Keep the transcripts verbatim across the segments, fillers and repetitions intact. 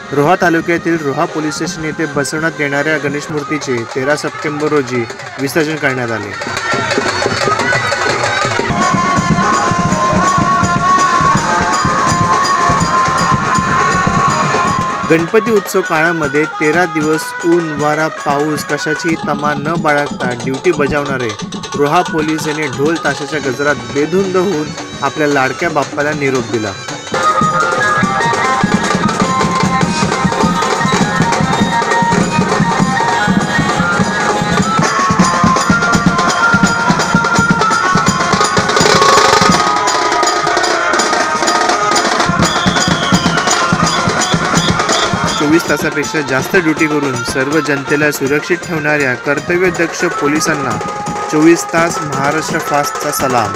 रोहा तालुक्यातील Roha police station येथे बसवण्यात येणाऱ्या गणेश मूर्तीचे तेरा सप्टेंबर रोजी विसर्जन करण्यात आले। गणपती उत्सव काळामध्ये तेरा दिवस ऊन वारा पाऊस कशाची तमा न बाळगता ड्युटी बजावणारे रोहा पोलीस यांनी ढोल ताशाच्या गजरात बेधुंद होऊन आपल्या लाडक्या बाप्पाला निरोप दिला। चोवीस तासापेक्षा जास्त ड्युटी करून सर्व जनतेला सुरक्षित ठेवणाऱ्या कर्तव्यदक्ष पोलिसांना चोवीस तास महाराष्ट्र फास्टचा सलाम।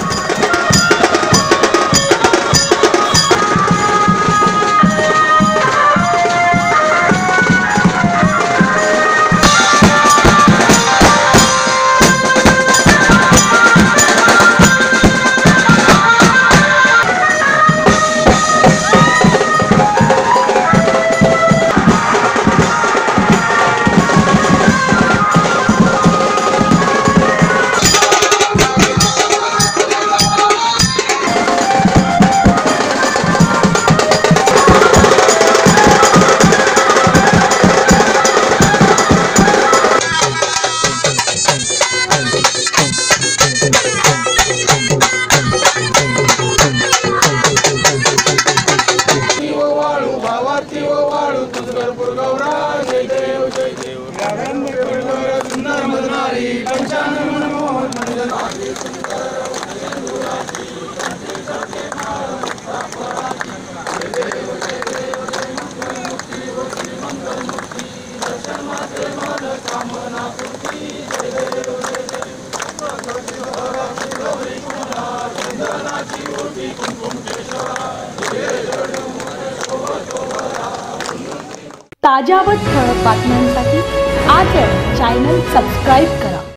ताज्या व ठळक बातम्यांसाठी आजच चॅनल सबस्क्राइब करा।